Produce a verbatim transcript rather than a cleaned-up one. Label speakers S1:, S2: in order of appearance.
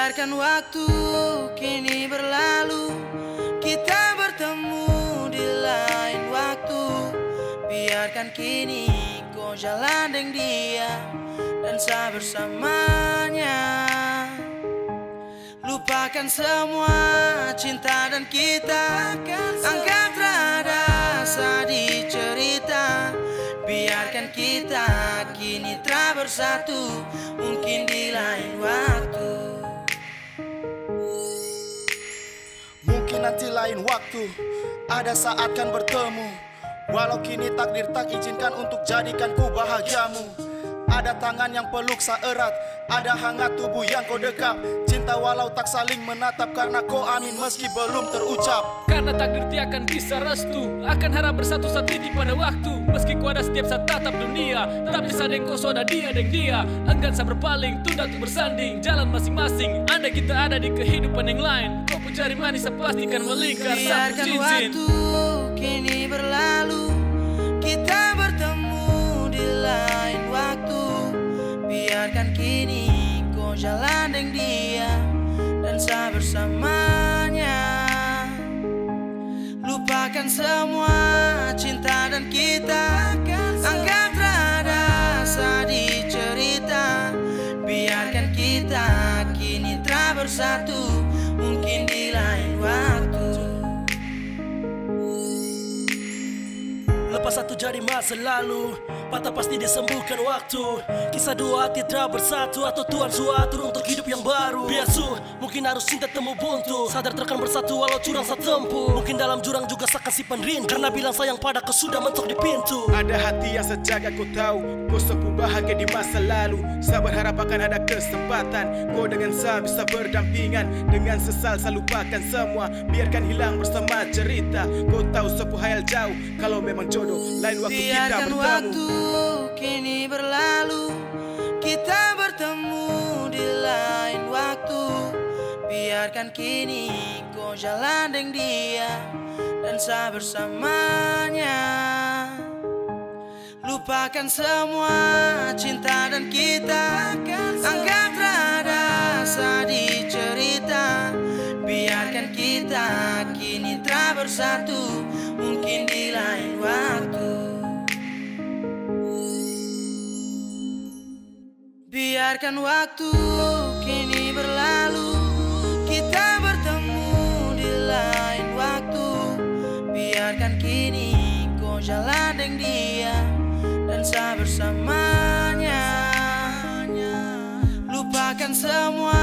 S1: Biarkan waktu kini berlalu, kita bertemu di lain waktu. Biarkan kini kau jalan dengan dia dan saya bersamanya. Lupakan semua cinta dan kita, anggap rasa di cerita. Biarkan kita kini telah bersatu, mungkin di lain waktu.
S2: Mungkin nanti lain waktu, ada saat kan bertemu. Walau kini takdir tak izinkan untuk jadikan ku bahagiamu. Ada tangan yang peluk seerat, ada hangat tubuh yang kau dekap. Cinta walau tak saling menatap, karena kau amin meski belum terucap.
S3: Karena takdir tiada akan bisa restu, akan harap bersatu saat ini pada waktu. Meski ku ada setiap saat tatap dunia, tapi sadeng kau sudah dia dan dia. Enggan saya berpaling, tunda untuk bersanding jalan masing-masing. Andai kita ada di kehidupan yang lain, kau pun cari manis saya pastikan melingkar.
S1: Biarkan waktu kini berlalu, kita bertemu di lain waktu. Biarkan kini kau jalan dengan dia dan saya bersamanya. Lupakan semua cinta dan kita, anggap rasa di cerita. Biarkan kita kini telah bersatu, mungkin di lain waktu.
S4: Lepas satu jadi masa lalu, patah pasti disembuhkan waktu. Kisah dua hati telah bersatu, atau Tuhan suatur untuk hidup yang baru. Biasu, mungkin harus cinta temu buntu, sadar terkan bersatu walau curang saat tempuh. Mungkin dalam jurang juga seakan simpan rindu, karena bilang sayang pada kau sudah mentok di pintu.
S5: Ada hati yang sejaga kau tahu, kau sepu bahagia di masa lalu. Saya berharap akan ada kesempatan, kau dengan saya bisa berdampingan. Dengan sesal saya lupakan semua, biarkan hilang bersama cerita. Kau tahu sepu hayal jauh, kalau memang jodoh lain waktu kita
S1: Biarkan
S5: bertemu.
S1: waktu kini berlalu, kita bertemu di lain waktu. Biarkan kini kau jalan dengan dia dan saya bersamanya. Lupakan semua cinta dan kita, anggap rasa di cerita. Biarkan kita kini telah bersatu, mungkin di lain waktu. Biarkan waktu kini berlalu, kita bertemu di lain waktu. Biarkan kini kau jalan dengan dia dan saya bersamanya. Lupakan semua